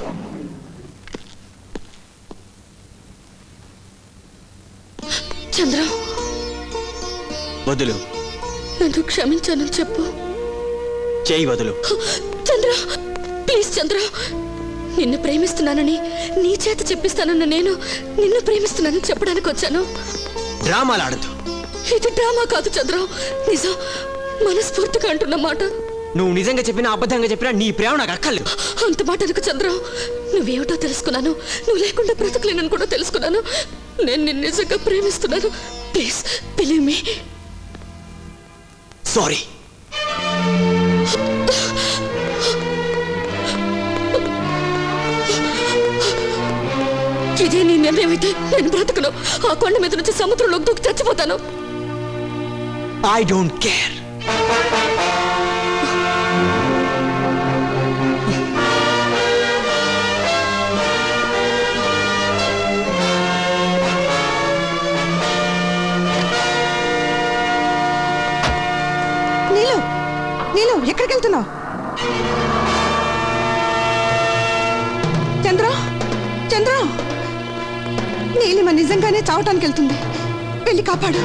చంద్ర, వదులు. నన్ను క్షమించానని చెప్పు. చేయి వదులు. చంద్ర, ప్లీజ్ చంద్ర. నిన్ను ప్రేమిస్తున్నానని నీ చేత చెప్పిస్తానన్న నేను నిన్ను ప్రేమిస్తున్నానని చెప్పడానికి వచ్చాను. డ్రామాలు ఆడద్దు. ఇది డ్రామా కాదు చంద్ర, నిజం, మనస్ఫూర్తిగా అంటున్న మాట. నువ్వు నిజంగా చెప్పినా అబద్ధంగా చెప్పినా నీ ప్రేమ నాకు అక్కర్లేదు. అంత మాట ఎందుకు చంద్ర? నువ్వేమిటో తెలుసుకున్నాను. నువ్వు లేకుండా బ్రతకలేనని కూడా తెలుసుకున్నాను. నేను నిన్ను నిజంగా ప్రేమిస్తున్నాను. Please believe me. సారీ. ఇదే నీ నిర్ణయం అయితే నేను బ్రతకను. ఆ కొండ మీద నుంచి సముద్రంలోకి దూకి చచ్చిపోతాను. I don't care. నీలు, ఎక్కడికి వెళ్తున్నావు? చంద్ర, చంద్ర, నీలిమ నిజంగానే చావటానికి వెళ్తుంది. వెళ్ళి కాపాడు.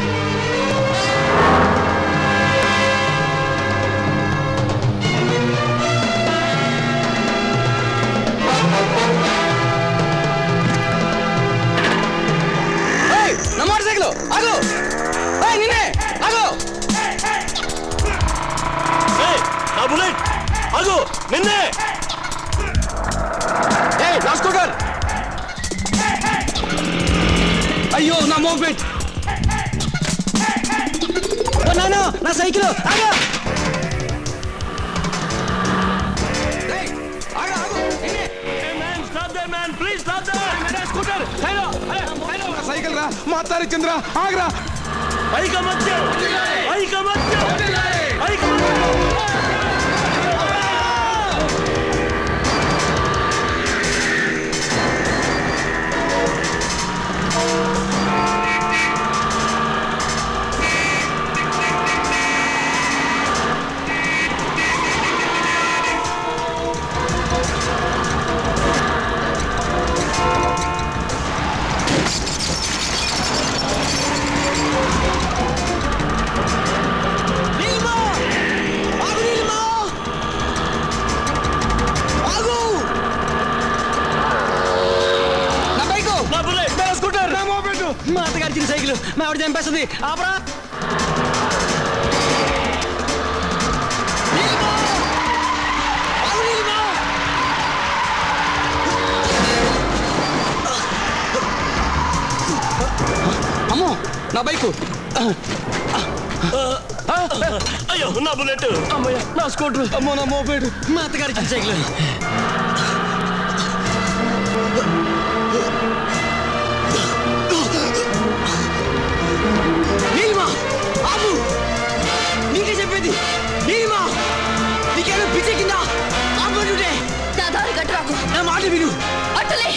నా మోటార్ సైకిల్ ఆగు. నిన్నే ఆగు. నా బుల్లెట్ ఆగు. నిన్నే. నా స్కూటర్. అయ్యో నా మోపెట్. నాన్న నా సైకిల్ ఆగు. సైకిల్ రా మాతారి చంద్ర ఆగరా. మా అత్తగారి చిన్న సైకిల్ మా ఆవిడ చంపేస్తుంది. ఆపరా. అమ్మో నా బైకు. అయ్యో నా బుల్లెట్. అమ్మయ్య నా స్కూటర్. అమ్మో నా మోపెడ్. మా అత్తగారి చిన్న సైకిల్. నీలిమా ఆపు. నీకే చెప్పేది. నీలిమా నీకేమో పిచ్చి కింద ఆపంటుంటే. నా దారి కట్టరాకు. నా మాట విను. అట్టలే.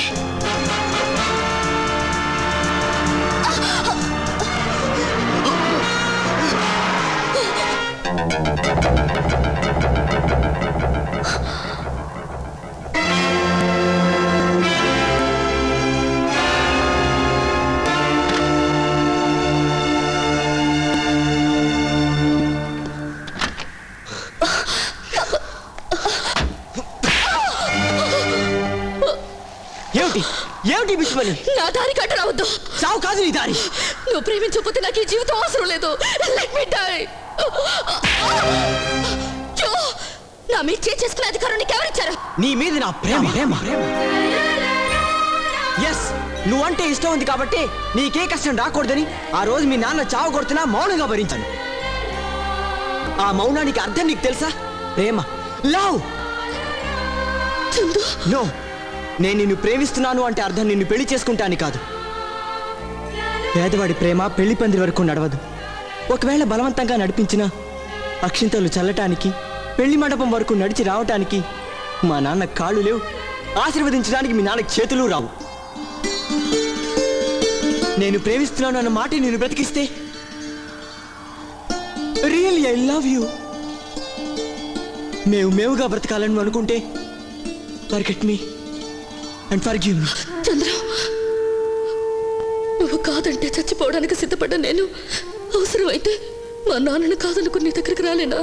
ఏమిటి బిస్మని? నా దారి కట్ట రావద్దు. చావు కాదు నీ దారి. నువ్వు ప్రేమించకపోతే నాకు ఈ జీవితం అవసరం లేదు. Let me die. నా మీద చేసుకునే అధికారం నీకు ఎవరిచ్చారు? నీ మీద నా ప్రేమ. ఎస్, నువ్వంటే ఇష్టం ఉంది కాబట్టి నీకే కష్టం రాకూడదని ఆ రోజు మీ నాన్న చావు కొడుతున్నా మౌనంగా భరించాను. ఆ మౌనానికి అర్థం నీకు తెలుసా? ప్రేమ, లవ్. నో, నేను నిన్ను ప్రేమిస్తున్నాను అంటే అర్థం నిన్ను పెళ్లి చేసుకుంటాను కాదు. పేదవాడి ప్రేమ పెళ్లి పందిరి వరకు నడవదు. ఒకవేళ బలవంతంగా నడిపించినా అక్షింతలు చల్లటానికి పెళ్లి మండపం వరకు నడిచి రావటానికి మా నాన్న కాళ్ళు లేవు. ఆశీర్వదించడానికి మీ నాన్నకి చేతులు రావు. నేను ప్రేమిస్తున్నాను అన్న మాట నేను బ్రతికిస్తే రియల్లీ ఐ లవ్ యూ. మేవుగా బ్రతకాలని అనుకుంటే forget me. And forgive me. Chandra, నువ్వు కాదంటే చచ్చిపోవడానికి సిద్ధపడ్డా నేను అవసరమైతే మా నాన్నను కాదనుకుని నీ దగ్గరికి రాలేనా?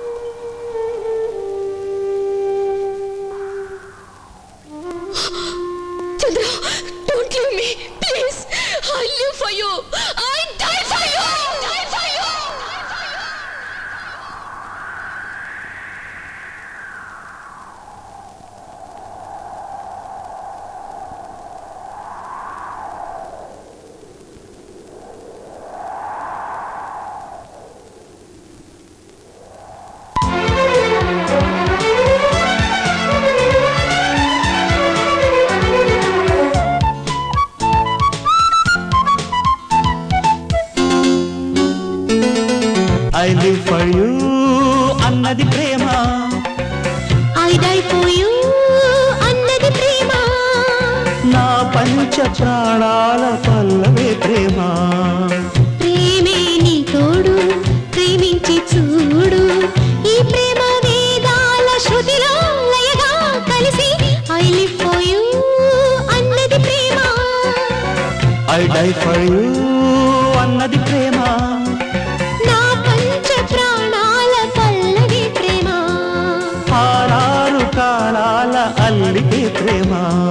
Chandra, don't leave me please. I live for you. I die for you. I live for you అన్నది ప్రేమ. I die for you అన్నది ప్రేమ. నా పంచ ప్రాణాల పల్లవే ప్రేమ. ప్రేమే నీ తోడు, ప్రేమించి చూడు. ఈ ప్రేమ వేదాల శృతిలో లయగా కలిసి I live for you అన్నది ప్రేమ. I die for you అన్నది ప్రేమ. కాలాల అల్లికే ప్రేమ.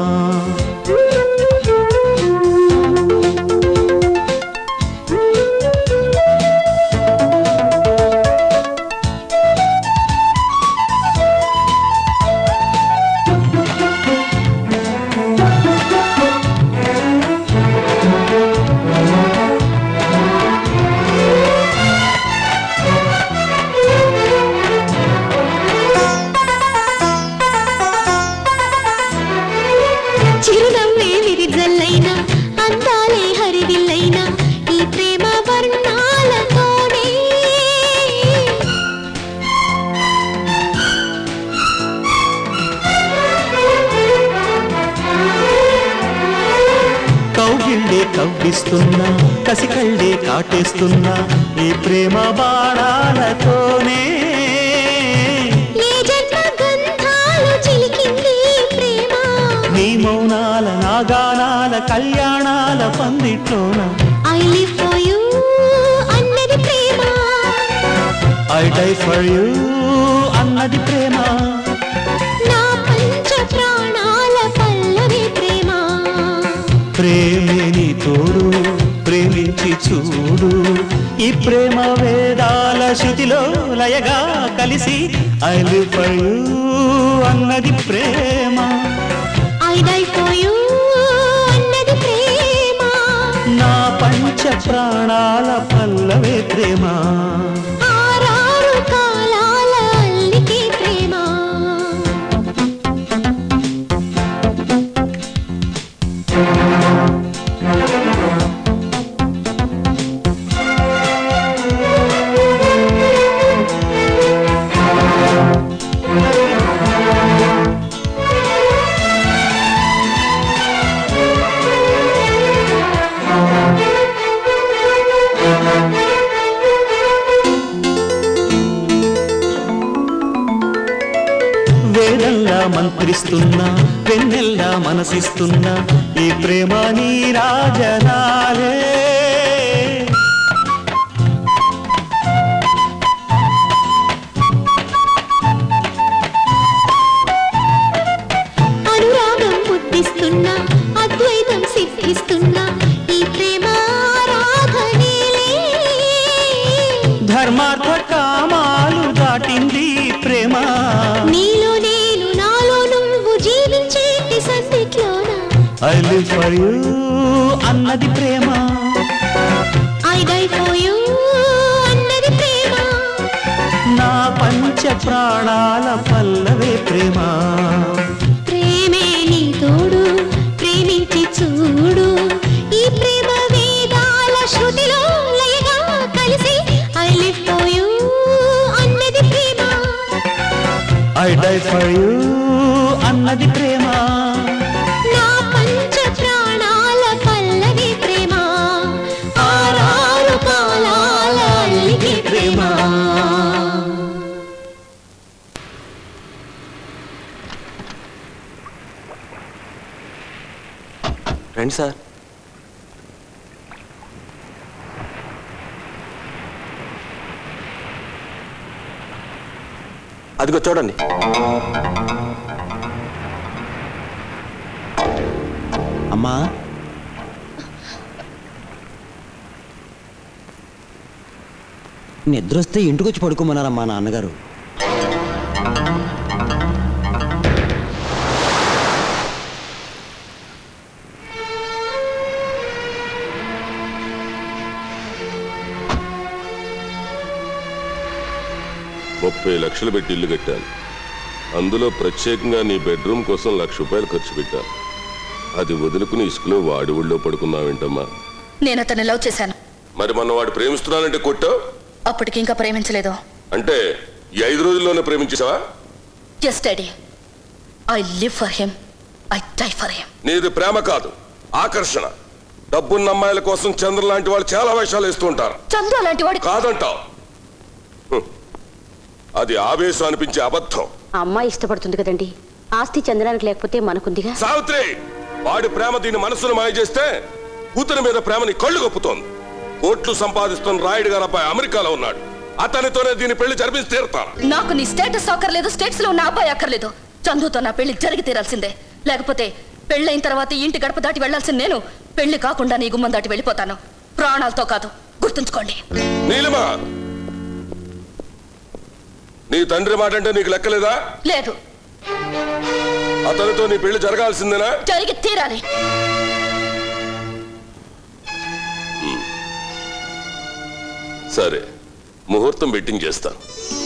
కవ్విస్తున్నా కసికళ్ళే కాటేస్తున్నా ఈ ప్రేమ బాణాలతోనే. నీ మౌనాల నాగానాల కళ్యాణాల పందిట్లోన I live for you అన్నది ప్రేమ. I die for you అన్నది ప్రేమ. నా పంచ ప్రాణాల పల్లవి ప్రేమ. ప్రేమే నీ తోడు, ప్రేమించి చూడు. ఈ ప్రేమ వేదాల శృతిలో లయగా కలిసి I live for you అన్నది ప్రేమ. I die for you అన్నది ప్రేమ. నా పంచ ప్రాణాల పల్లవే ప్రేమ. ఆరారు కాలాల అల్లికే ప్రేమ. వేదంలా మంత్రిస్తున్నా, వెన్నెల్లా మనసిస్తున్నా ఈ ప్రేమ నీ రాజనాలే. అనురాగం పుట్టిస్తున్నా, అద్వైతం సిద్ధిస్తున్నా ఈ ప్రేమ ఆరాధనేలే. ధర్మార్థ కామాలు దాటింది ప్రేమ. నీలో నేను, నాలో నువ్వు జీవించేటి సందిట్లోన I live for you అన్నది ప్రేమ. I die for you అన్నది ప్రేమ. నా పంచ ప్రాణాల పల్లవే ప్రేమ. ప్రేమే నీ తోడు, ప్రేమించి చూడు. ఈ ప్రేమ వేదాల శృతిలో లయగా కలిసి I live for you అన్నది ప్రేమ. I die for you అన్నది ప్రేమ. నా పంచ ప్రాణాల పల్లవి ప్రేమ. ఆరారు కాలాల అల్లికే ప్రేమ. రండి సార్. అదిగో చూడండి. అమ్మా, నిద్రొస్తే ఇంటికి వచ్చి పడుకోమన్నారమ్మా నాన్నగారు. ₹30 లక్షలు పెట్టి ఇల్లు కట్టాను. అందులో ప్రత్యేకంగా నీ బెడ్రూమ్ కోసం ₹1,00,000 ఖర్చు పెట్టాను. అది వదులుకుని ఇసుకలో వాడి ఊళ్ళో పడుకున్నావేంటమ్మా? నేను అతన్ని లవ్ చేశాను. మరి మొన్న వాడు ప్రేమిస్తున్నానంటే కొట్టావు. అప్పటికి ఇంకా ప్రేమించలేదు. అంటే ఈ 5 రోజుల్లోనే ప్రేమించేసావా? Yes, Daddy. I live for him. I die for him. నీది ప్రేమ కాదు, ఆకర్షణ. డబ్బున్న అమ్మాయిల కోసం చంద్ర లాంటి వాళ్ళు చాలా వేషాలు వేస్తూ ఉంటారు. చంద్ర లాంటి వాడు కాదంటావు. అది ఆవేశం అనిపించే అబద్ధం. అమ్మాయి ఇష్టపడుతుంది కదండి, ఆస్తి చంద్రానికి లేకపోతే మనకుందిగా. సావిత్రి, వాడి ప్రేమ దీని మనసును మాయ చేస్తే కూతురి మీద ప్రేమని కళ్ళు కప్పుతోంది. కోట్లు సంపాదిస్తున్న రాయుడు గారు అబ్బాయి అమెరికాలో ఉన్నాడు. అతనితోనే దీని పెళ్లి జరిపించి తీరుతాను. నాకు నీ స్టేటస్ అక్కర్లేదు, స్టేట్స్ లో ఉన్న అబ్బాయి అక్కర్లేదు. చందుతో నా పెళ్లి జరిగి తీరాల్సిందే. లేకపోతే పెళ్ళైన తర్వాత ఇంటి గడప దాటి వెళ్లాల్సింది నేను. పెళ్లి కాకుండా నీ గుమ్మం దాటి వెళ్ళిపోతాను. ప్రాణాలతో కాదు, గుర్తుంచుకోండి. నీలిమా, నీ తండ్రి మాట అంటే నీకు లెక్కలేదా? లేదు. అతనితో నీ పెళ్లి జరగాల్సిందేనా? జరిగి తీరాలి. సరే, ముహూర్తం బెట్టింగ్ చేస్తాను.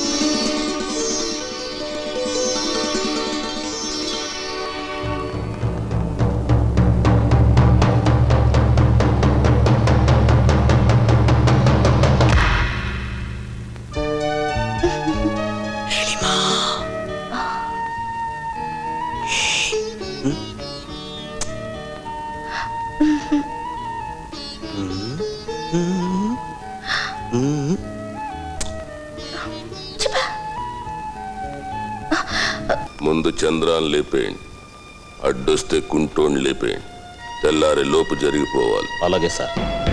ముందు చంద్రాన్ని లేపేయండి, అడ్డొస్తే కుంటోని లేపేయండి. తెల్లారే లోపు జరిగిపోవాలి. అలాగే సార్.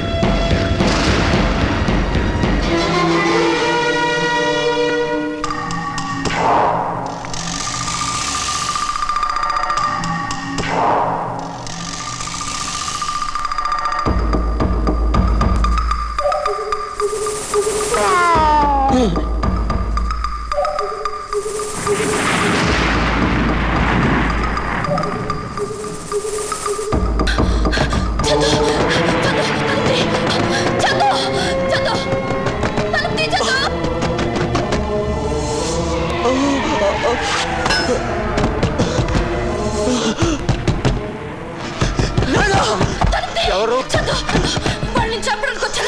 ఎవరు? వాళ్ళని చంపడానికి వచ్చారు.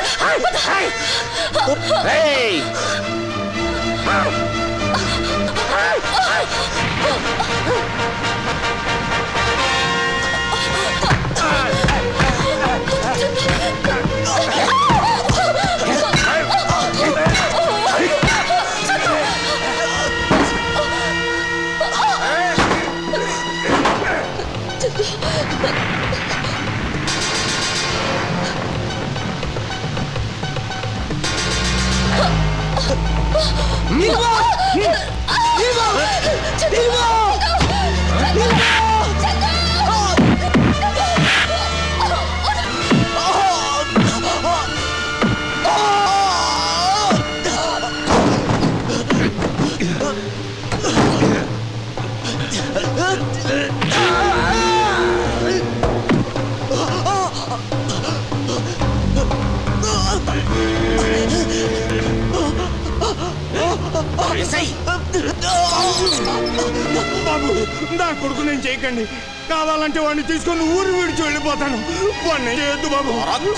బాబు, నా కొడుకు నేను చేయకండి. కావాలంటే వాడిని తీసుకొని ఊరు విడిచి వెళ్ళిపోతాను. వాడిని చేయొద్దు బాబు.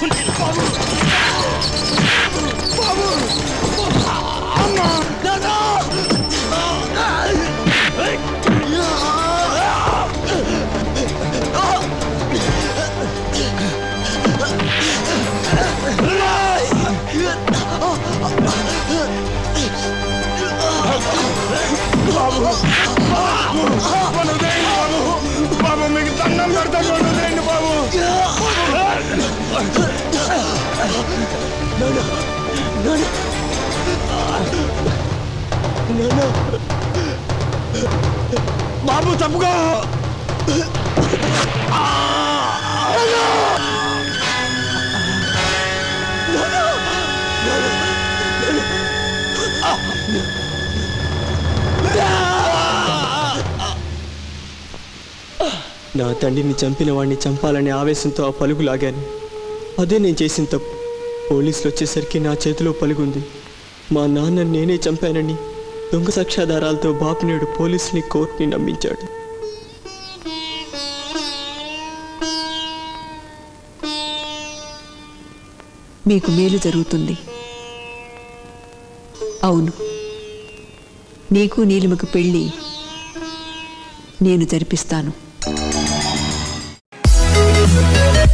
బాబు, అమ్మా, బాబు, బాబు, మీకు దండం పెడతాను. బాబు, బాబు తప్పుకో. నా తండ్రిని చంపిన వాడిని చంపాలనే ఆవేశంతో ఆ పలుగు లాగాను. అదే నేను చేసిన తప్పు. పోలీసులు వచ్చేసరికి నా చేతిలో పలుగుంది. మా నాన్న నేనే చంపానని దొంగ సాక్ష్యాధారాలతో బాపు నేడు పోలీసుని కోర్టుని నమ్మించాడు. మీకు మేలు జరుగుతుంది. అవును, నీకు నీలిమకు పెళ్ళి నేను జరిపిస్తాను.